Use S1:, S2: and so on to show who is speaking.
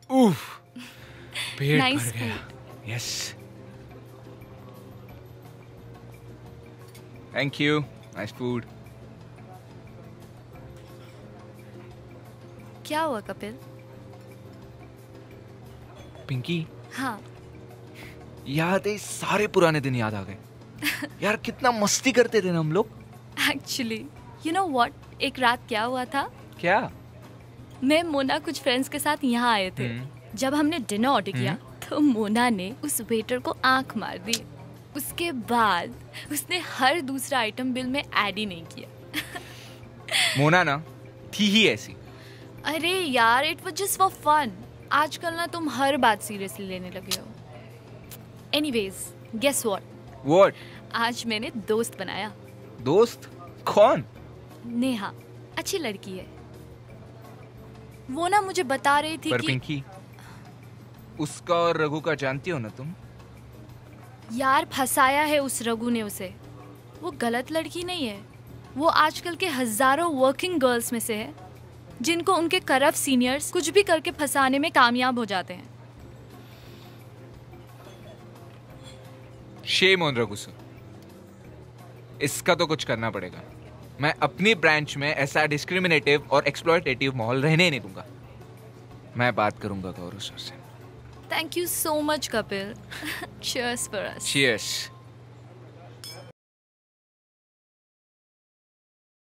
S1: उफ, पेट
S2: Nice
S1: भर गया। Yes, thank you, nice food.
S2: क्या हुआ कपिल?
S1: पिंकी,
S2: हाँ।
S1: याद है, सारे पुराने दिन याद आ गए। यार कितना मस्ती करते थे ना हम लोग।
S2: एक्चुअली यू नो व्हाट, एक रात क्या हुआ था?
S1: क्या?
S2: मैं मोना कुछ फ्रेंड्स के साथ यहाँ आए थे। जब हमने डिनर ऑर्डर किया तो मोना ने उस वेटर को आंख मार दी। उसके बाद उसने हर दूसरा आइटम बिल में ऐड ही नहीं किया।
S1: मोना ना थी ही ऐसी।
S2: अरे यार, it was just for fun. आजकल ना तुम हर बात सीरियसली लेने लगे हो। Anyways, guess what?
S1: व्हाट?
S2: आज मैंने दोस्त बनाया।
S1: दोस्त? कौन?
S2: नेहा, अच्छी लड़की है। वो ना मुझे बता रही थी
S1: पर
S2: कि
S1: पिंकी, उसका और रघु का जानती हो ना तुम?
S2: यार फंसाया है उस रघु ने उसे। वो गलत लड़की नहीं है। वो आजकल के हजारों वर्किंग गर्ल्स में से है जिनको उनके करप्ट सीनियर्स कुछ भी करके फंसाने में कामयाब हो जाते हैं।
S1: Shame on Raghu sir. इसका तो कुछ करना पड़ेगा। मैं अपनी ब्रांच में ऐसा डिस्क्रिमिनेटिव और एक्सप्लॉयटेटिव माहौल रहने नहीं दूंगा। मैं बात करूंगा गौरव सर से।
S2: Thank you so much Kapil. Cheers for us.
S1: Cheers.